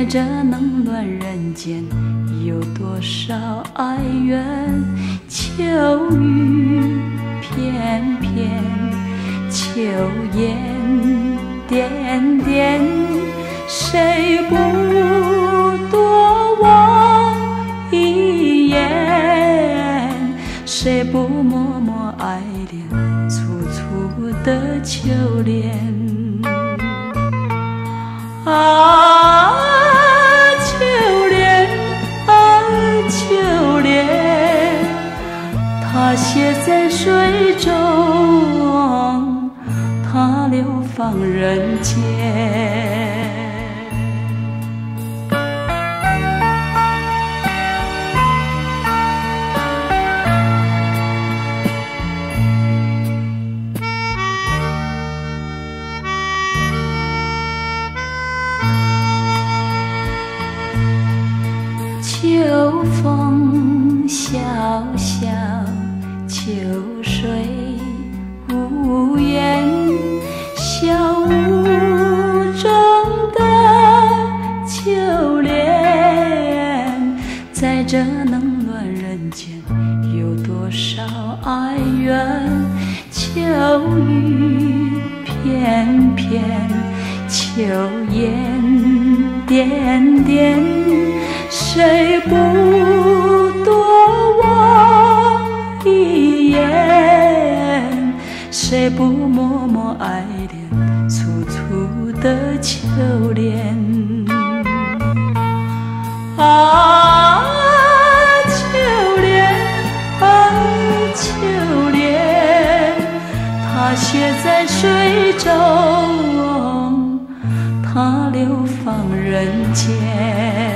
这冷暖人间，有多少哀怨？秋雨翩翩，秋烟点点，谁不多望一眼？谁不默默爱恋粗粗的秋莲？啊，秋莲啊，秋莲，它写在水中，它流放人间。秋风萧萧，秋水无言，小屋中的秋莲，在这冷暖人间，有多少哀怨？秋雨翩翩，秋烟点点，谁不多望一眼？谁不默默爱恋粗粗的秋莲？啊，秋莲啊，秋莲，它写在水中，它流放人间。